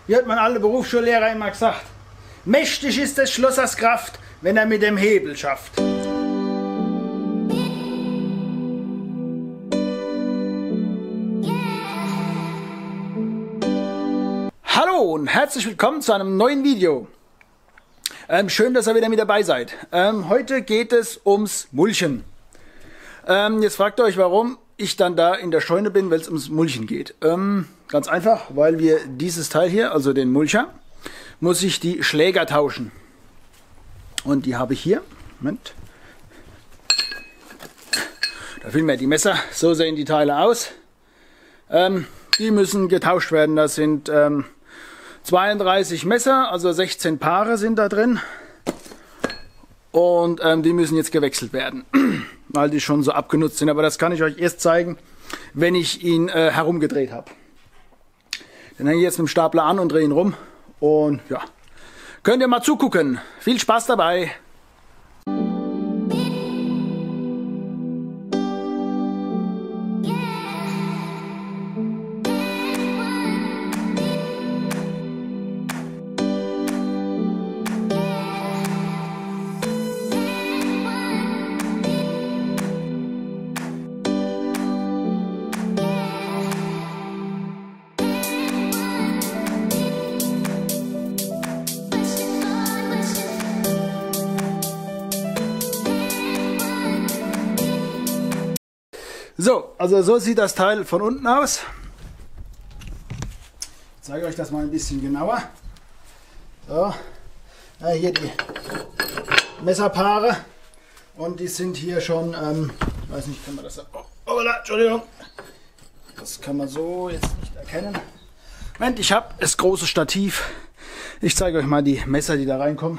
Wie hat mein alter Berufsschullehrer immer gesagt? Mächtig ist des Schlossers Kraft, wenn er mit dem Hebel schafft. Hallo und herzlich willkommen zu einem neuen Video. Schön, dass ihr wieder mit dabei seid. Heute geht es ums Mulchen. Jetzt fragt ihr euch, warum ich dann da in der Scheune bin, weil es ums Mulchen geht. Ganz einfach, weil wir dieses Teil hier, also den Mulcher, muss ich die Schläger tauschen. Und die habe ich hier. Moment. Da finden wir die Messer. So sehen die Teile aus. Die müssen getauscht werden. Das sind 32 Messer, also 16 Paare sind da drin. Und die müssen jetzt gewechselt werden, weil die schon so abgenutzt sind. Aber das kann ich euch erst zeigen, wenn ich ihn herumgedreht habe. Dann hänge ich jetzt mit dem Stapler an und drehe ihn rum. Und ja, könnt ihr mal zugucken. Viel Spaß dabei. So, also so sieht das Teil von unten aus. Ich zeige euch das mal ein bisschen genauer. So, hier die Messerpaare und die sind hier schon, ich weiß nicht, kann man das, oh, Entschuldigung, das kann man so jetzt nicht erkennen. Moment, ich habe das große Stativ. Ich zeige euch mal die Messer, die da reinkommen.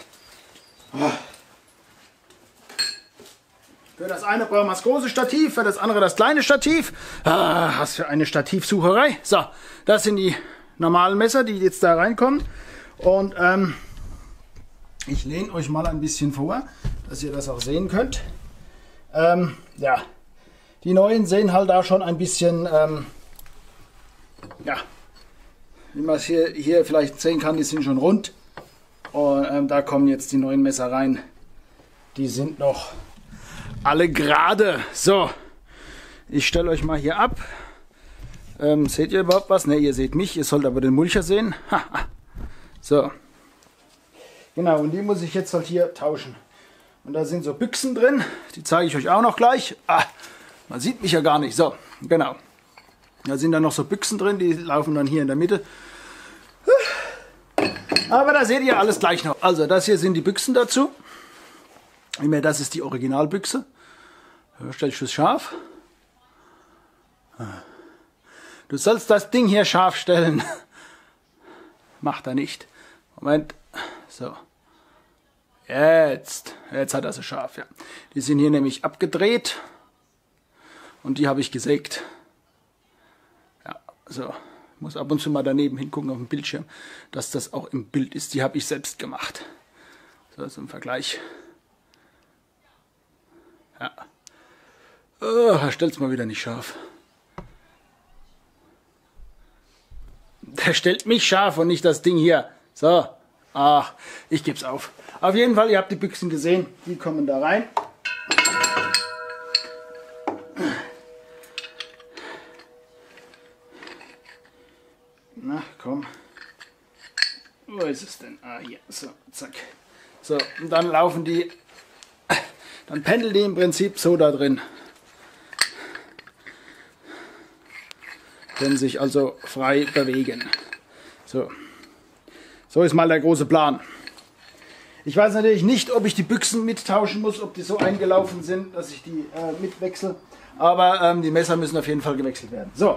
Für das eine brauchen wir das große Stativ, für das andere das kleine Stativ. Was für eine Stativsucherei. So, das sind die normalen Messer, die jetzt da reinkommen. Und ich lehne euch mal ein bisschen vor, dass ihr das auch sehen könnt. Ja, die neuen sehen halt da schon ein bisschen, ja, wie man es hier vielleicht sehen kann, die sind schon rund. Und da kommen jetzt die neuen Messer rein. Die sind noch alle gerade. So, ich stelle euch mal hier ab. Seht ihr überhaupt was? Ne, ihr seht mich, ihr sollt aber den Mulcher sehen. So, genau, und die muss ich jetzt halt hier tauschen. Und da sind so Büchsen drin, die zeige ich euch auch noch gleich. Man sieht mich ja gar nicht. So, genau. Da sind dann noch so Büchsen drin, die laufen dann hier in der Mitte. Aber da seht ihr alles gleich noch. Also, das hier sind die Büchsen dazu. Das ist die Originalbüchse. Stell ich das scharf. Du sollst das Ding hier scharf stellen. Macht er nicht. Moment. So. Jetzt hat er sie scharf. Ja. Die sind hier nämlich abgedreht. Und die habe ich gesägt. Ja, so. Ich muss ab und zu mal daneben hingucken auf dem Bildschirm, dass das auch im Bild ist. Die habe ich selbst gemacht. So, zum Vergleich. Ja. Er stellt es mal wieder nicht scharf. Der stellt mich scharf und nicht das Ding hier. So. Ach, ich gebe es auf. Auf jeden Fall, ihr habt die Büchsen gesehen. Die kommen da rein. Na, komm. Wo ist es denn? Hier. So, zack. So, und dann laufen die. Dann pendeln die im Prinzip so da drin. Können sich also frei bewegen. So. So ist mal der große Plan. Ich weiß natürlich nicht, ob ich die Büchsen mittauschen muss, ob die so eingelaufen sind, dass ich die mitwechsle. Aber die Messer müssen auf jeden Fall gewechselt werden. So.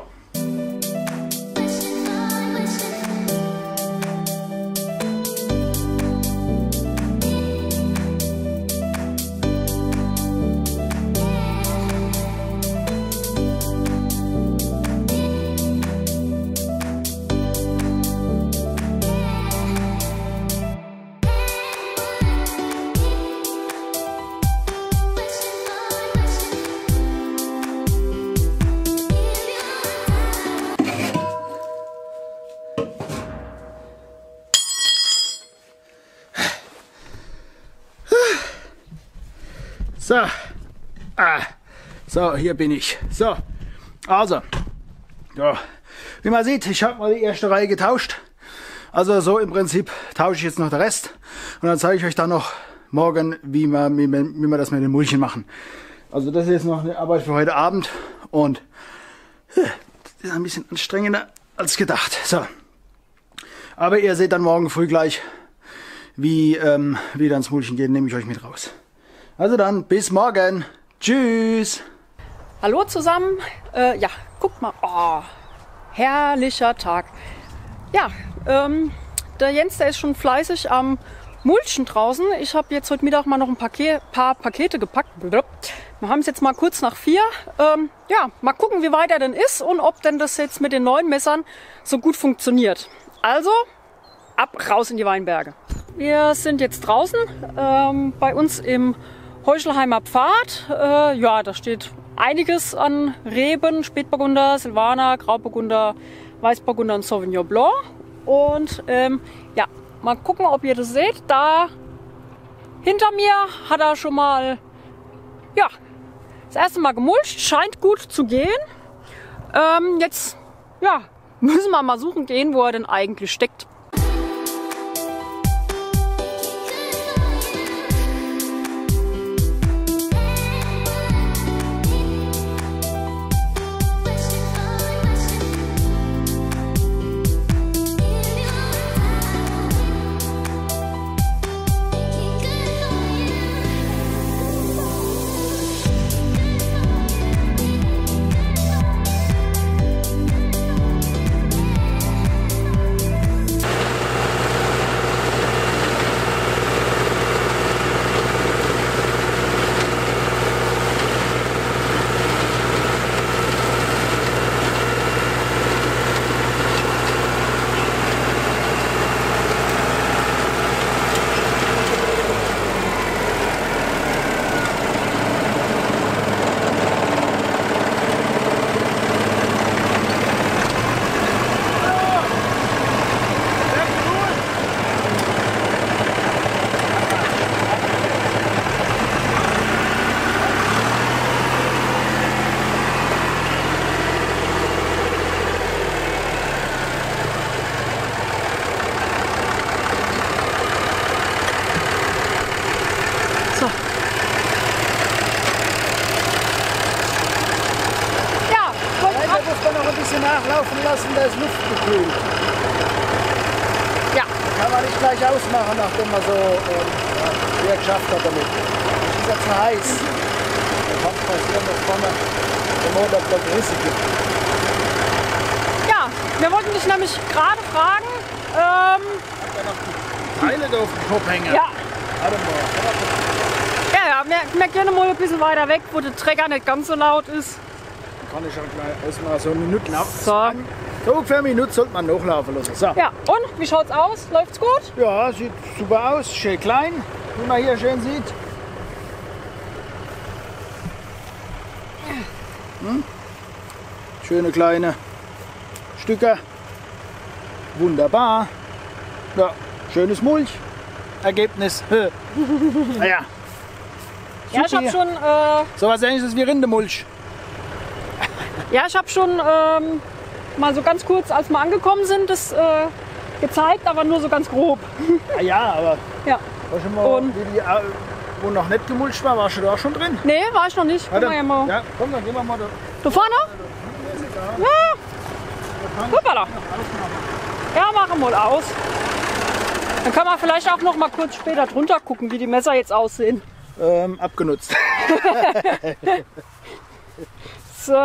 So. So, hier bin ich. So. Also. Ja. Wie man sieht, ich habe mal die erste Reihe getauscht. Also so im Prinzip tausche ich jetzt noch den Rest. Und dann zeige ich euch dann noch morgen, wie wir das mit den Mulchen machen. Also das ist jetzt noch eine Arbeit für heute Abend. Und das ist ein bisschen anstrengender als gedacht. So. Aber ihr seht dann morgen früh gleich, wie dann ins Mulchen geht, nehme ich euch mit raus. Also dann, bis morgen. Tschüss. Hallo zusammen. Ja, guckt mal. Oh, herrlicher Tag. Ja, der Jens, der ist schon fleißig am Mulchen draußen. Ich habe jetzt heute Mittag mal noch ein paar Pakete gepackt. Wir haben es jetzt mal kurz nach 4. Ja, mal gucken, wie weit er denn ist und ob denn das jetzt mit den neuen Messern so gut funktioniert. Also, ab raus in die Weinberge. Wir sind jetzt draußen bei uns im Heuchelheimer Pfad. Ja, da steht einiges an Reben, Spätburgunder, Silvaner, Grauburgunder, Weißburgunder und Sauvignon Blanc. Und ja, mal gucken, ob ihr das seht. Da hinter mir hat er schon mal, ja, das erste Mal gemulcht. Scheint gut zu gehen. Jetzt, ja, müssen wir mal suchen gehen, wo er denn eigentlich steckt. Nachlaufen lassen, der ist luftgekühlt. Ja. Kann man nicht gleich ausmachen, nachdem man so viel geschafft hat damit. Das ist ja zu heiß. Da kann passieren, dass vorne der Motorblock Risse gibt. Ja, wir wollten dich nämlich gerade fragen. Hat er noch die Teile da auf dem Kopf hängen? Ja. Warte mal. Ja, wir gehen mal ein bisschen weiter weg, wo der Trecker nicht ganz so laut ist. Kann ich auch gleich ausmachen, so eine Minute laufen. So. So ungefähr eine Minute sollte man nachlaufen lassen. So. Ja, und wie schaut's aus? Läuft's gut? Ja, sieht super aus, schön klein, wie man hier schön sieht. Schöne kleine Stücke. Wunderbar. Ja, schönes Mulch. Ergebnis. Naja. Ja, ich habe schon. So was Ähnliches wie Rindemulch. Ja, ich habe schon mal so ganz kurz, als wir angekommen sind, das gezeigt, aber nur so ganz grob. Ja, aber ja. War schon mal, wo noch nicht gemulcht war, warst du da auch schon drin? Nee, war ich noch nicht. Ja, Ja, mal. Ja, komm, dann gehen wir mal da. Da vorne? Ja. Hoppala. Ja, machen wir mal aus. Dann kann man vielleicht auch noch mal kurz später drunter gucken, wie die Messer jetzt aussehen. Abgenutzt. So.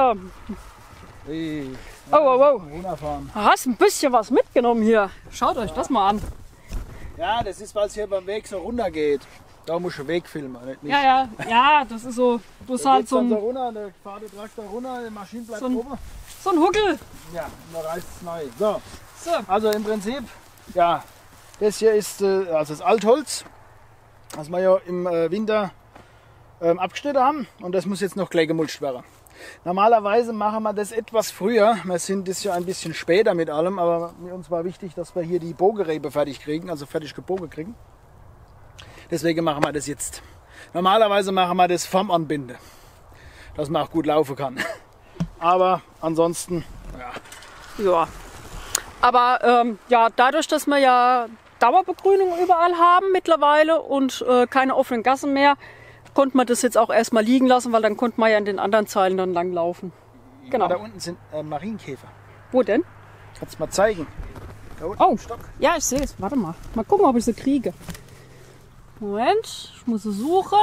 Oh, oh, oh. Du hast ein bisschen was mitgenommen hier. Schaut euch das mal an. Ja, das ist, weil es hier beim Weg so runter geht. Da musst du Weg filmen, nicht mich. Ja, das ist so. Du hast halt so ein runter, der fährt der Traktor runter, die Maschine bleibt oben. So ein Huckel. Ja, und da reißt es neu. So. So. Also im Prinzip, ja, das hier ist also das Altholz, das wir ja im Winter abgeschnitten haben, und das muss jetzt noch gleich gemulcht werden. Normalerweise machen wir das etwas früher. Wir sind das ja ein bisschen später mit allem, aber uns war wichtig, dass wir hier die Bogenrebe fertig kriegen, also fertig gebogen kriegen. Deswegen machen wir das jetzt. Normalerweise machen wir das vom Anbinde, dass man auch gut laufen kann. Aber ansonsten, ja. Ja. Aber ja, dadurch, dass wir ja Dauerbegrünung überall haben mittlerweile und keine offenen Gassen mehr, konnte man das jetzt auch erstmal liegen lassen, weil dann konnte man ja in den anderen Zeilen dann lang laufen. Genau. Da unten sind Marienkäfer. Wo denn? Kannst du mal zeigen? Da unten Oh, im Stock. ja, ich sehe es. Warte mal. Mal gucken, ob ich sie kriege. Moment, ich muss sie suchen.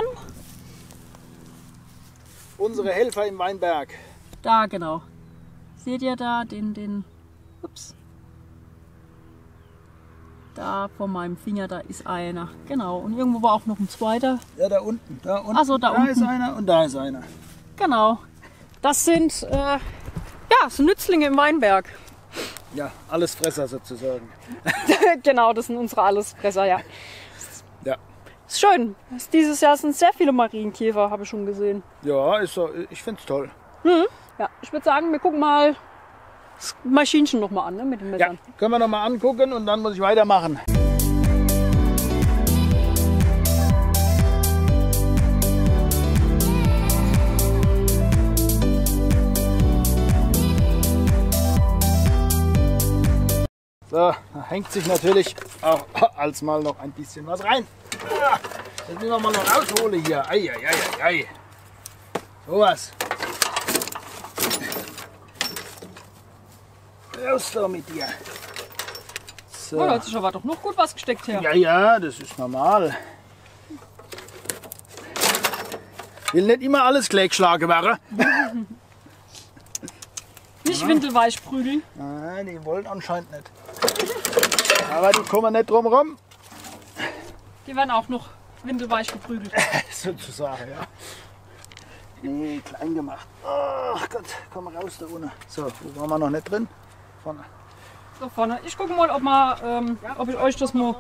Unsere Helfer im Weinberg. Da, genau. Seht ihr da ups. Da vor meinem Finger, da ist einer. Genau. Und irgendwo war auch noch ein zweiter. Ja, da unten. Da unten. Ach so, da unten. ist einer und da ist einer. Genau. Das sind, ja, so Nützlinge im Weinberg. Ja, Allesfresser sozusagen. Genau, das sind unsere Allesfresser, ja. Ja. Ist schön. Dieses Jahr sind sehr viele Marienkäfer, habe ich schon gesehen. Ja, ist so, ich finde es toll. Ja, ich würde sagen, wir gucken mal das Maschinchen noch mal an, ne, mit den Ja, Messern. können wir noch mal angucken und dann muss ich weitermachen. So, da hängt sich natürlich auch als mal noch ein bisschen was rein. Ja, das müssen wir mal noch rausholen hier. Ei, ei, ei, ei, ei. So was. Raus da mit dir. So. Oh, da hat sich aber doch noch gut was gesteckt her. Ja, ja, das ist normal. Will nicht immer alles geschlagen werden. Nicht windelweich prügeln. Nein, die wollen anscheinend nicht. Aber die kommen nicht drum rum. Die werden auch noch windelweich geprügelt. Sozusagen, ja. Nee, klein gemacht. Ach Gott, komm raus da unten. So, wo waren wir noch nicht drin? Vorne. So vorne. Ich gucke mal, ob ich euch das mal,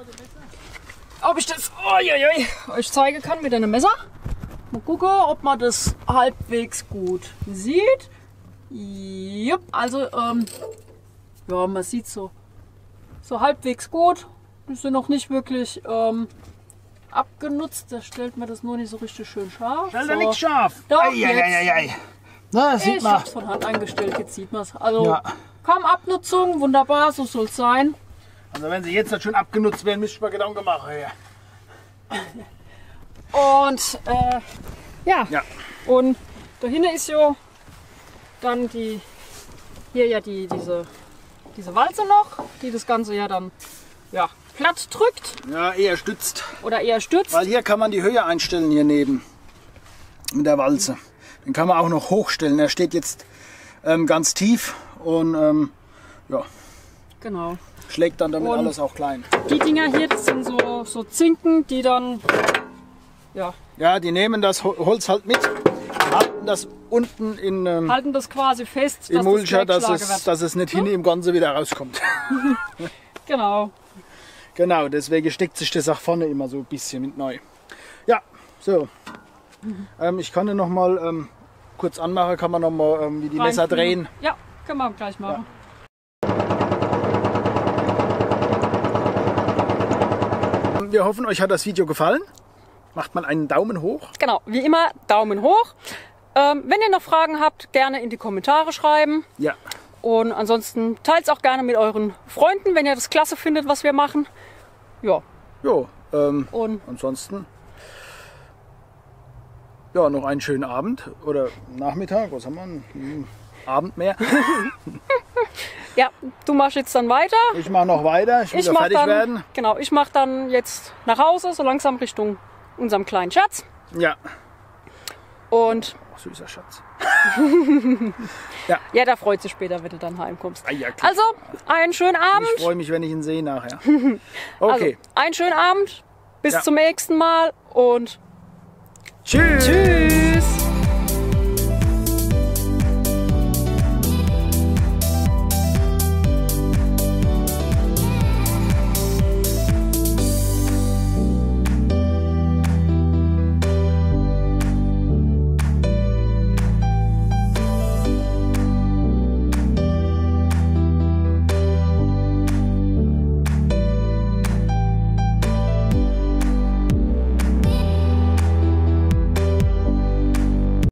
euch zeigen kann mit einem Messer. Mal gucken, ob man das halbwegs gut sieht. Jupp, also ja, man sieht so halbwegs gut. Die sind noch nicht wirklich abgenutzt. Da stellt man das nur nicht so richtig schön scharf. Stellt er nicht scharf. Doch, Ei. Na, sieht Ich man. hab's von Hand eingestellt, jetzt sieht man es. Also Ja. kaum Abnutzung, wunderbar, so soll es sein. Also wenn sie jetzt nicht schon abgenutzt werden, müsste ich mal Gedanken machen. Ja. Und ja. Ja. Und dahinter ist ja dann diese Walze noch, die das Ganze ja dann platt drückt Ja, eher stützt. oder eher stützt. Weil hier kann man die Höhe einstellen hier neben. Mit der Walze. Den kann man auch noch hochstellen. Er steht jetzt ganz tief und ja, Genau. schlägt dann damit Und- alles auch klein. Die Dinger hier, das sind so Zinken, die dann Ja, die nehmen das Holz halt mit, halten das unten in halten das quasi fest, im Mulcher, das dass gleich schlagen dass es nicht hinten im Ganze wieder rauskommt. wird. Genau. Genau, deswegen steckt sich das auch vorne immer so ein bisschen mit neu. Ja, so. Ich kann den noch mal kurz anmachen, kann man noch mal wie die Messer drehen. Ja, können wir gleich machen. Wir hoffen, euch hat das Video gefallen. Macht mal einen Daumen hoch. Genau, wie immer Daumen hoch. Wenn ihr noch Fragen habt, gerne in die Kommentare schreiben. Ja, Und ansonsten teilt es auch gerne mit euren Freunden, wenn ihr das klasse findet, was wir machen. Ja, jo. und Ansonsten ja, noch einen schönen Abend oder Nachmittag. Was haben wir? Einen Abend mehr. ja, du machst jetzt dann weiter. Ich mache noch weiter. Ich will Ich ja mach fertig dann, werden. Genau, ich mache dann jetzt nach Hause, so langsam Richtung unserem kleinen Schatz. Ja. Und Oh, süßer Schatz. ja, der freut sich später, wenn du dann heimkommst. Ah, ja, klar. Also, einen schönen Abend. Ich freue mich, wenn ich ihn sehe nachher. Also, Okay. einen schönen Abend. Bis Ja. zum nächsten Mal und Tschüss. tschüss.